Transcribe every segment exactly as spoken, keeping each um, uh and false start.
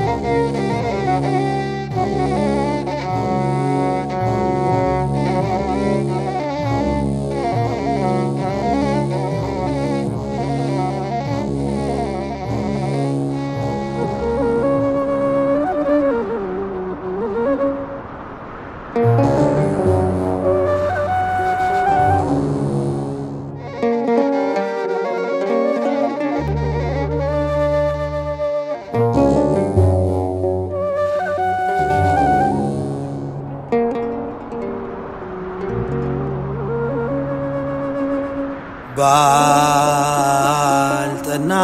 ባልጠና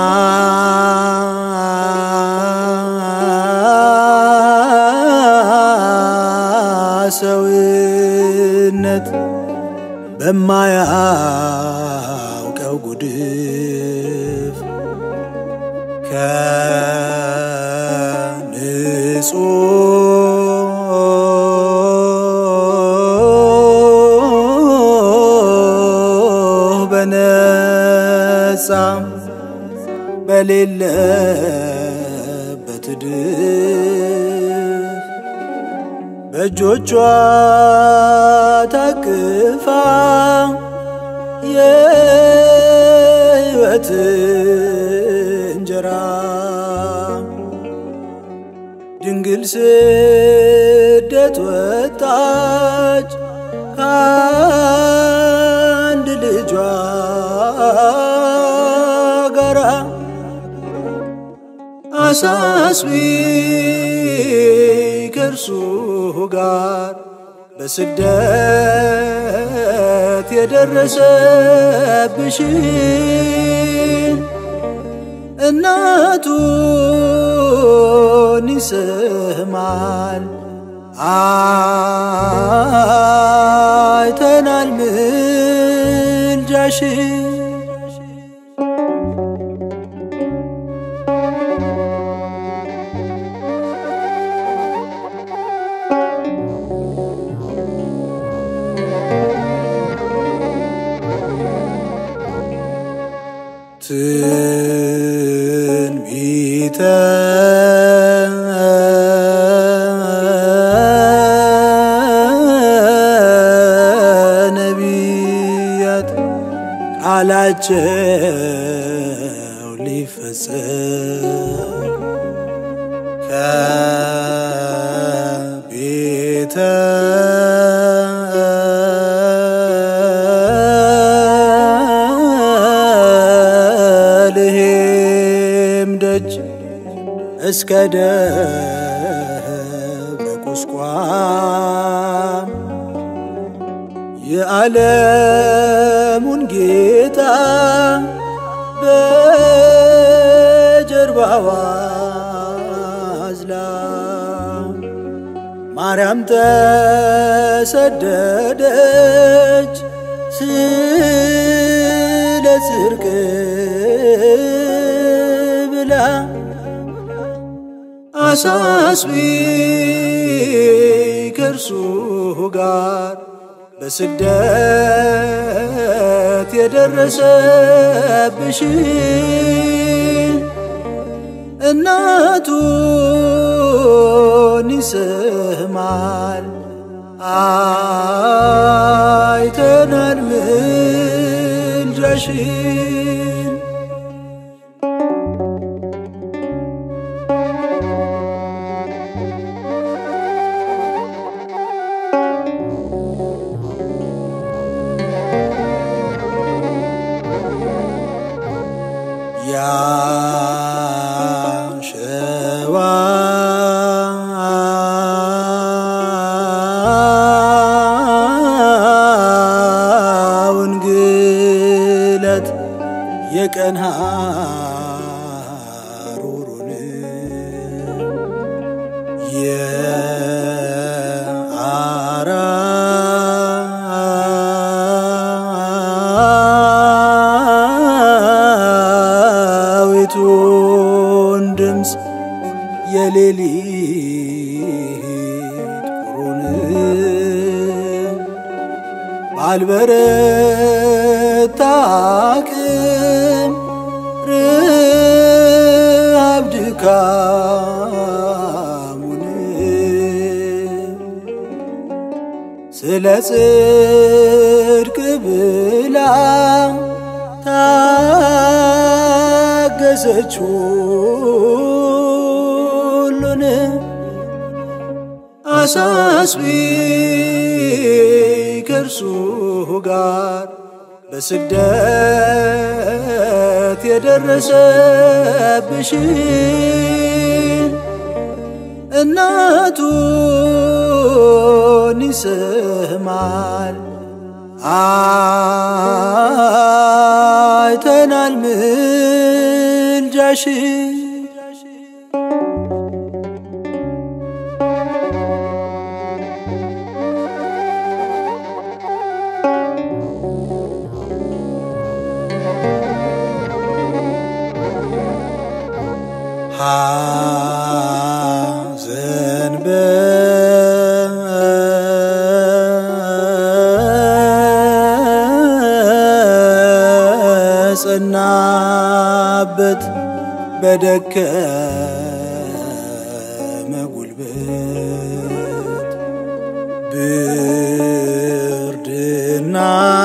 ሰውነት በማያውቀው ጉድፍ ከንጹህ በነጻ በሌለበት ድፍ በእጆቿ ታቅፋ የሕይወት እንጀራ ድንግል ስደት ወጣች ከአንድ ልጇ ጋራ አሳስቢ ከእርሱ ጋር በስደት የደረሰብሽን እናቱን ይስማል አይተናል ምልጃሽን ትንቢተ ነቢያት ቃላቸው ሊፈጸም ከቤተ እስከ ደብረ ቁስቋም የዓለሙን ጌታ በጀርባዋ አዝላ ማርያም ተሰደደች ስለ ጽድቅ ብላ አሳስቢ ከእርሱ ጋር በስደት የደረሰብሽን እናቱን ይስማል አይተናል ምልጃሽን ያሸዋ ውንግለት የቀን ሐሩሩን የአራዊቱን ድምፅ የሌሊት ቁሩን ባልበረታ አቅም ረሃብ ድካም ስለ ጽድቅ ብላ ታገሰች ሁሉን አሳስቢ ከእርሱ ጋር በስደት የደረሰብሽን እናቱን ይስማል አይተናል ምልጃሽን ሐዘን በጸናበት በደከመ ጉልበት ብርድና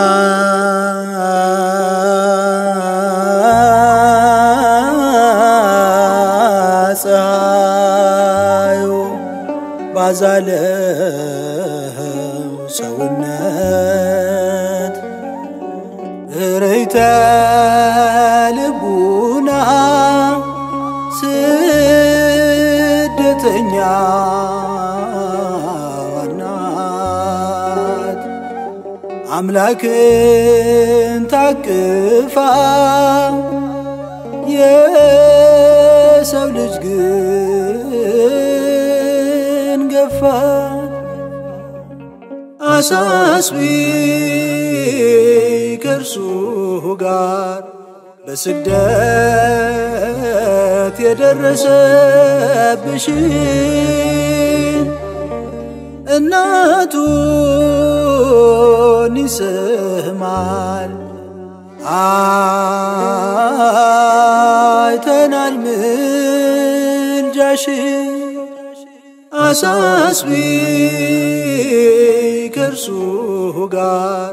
ባዛለው ሰውነት እረይተ ልቡና ስደተኛ ናት አምላክን ታቅፋ የሰው ልጅ ግን ገፋት አሳስቢ ከእርሱ ጋር በስደት የደረሰብሽን እናቱን ይስማል አይተናል ምልጃሽን አሳስቢ ከእርሱ ጋር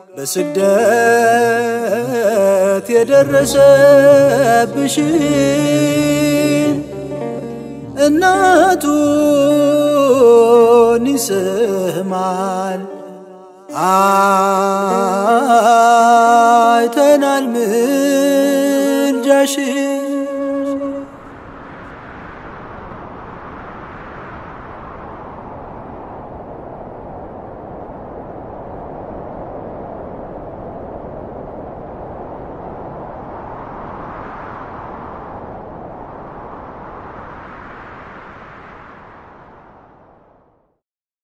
በስደት የደረሰብሽን እናቱን ይስማል አይተናል ምልጃሽን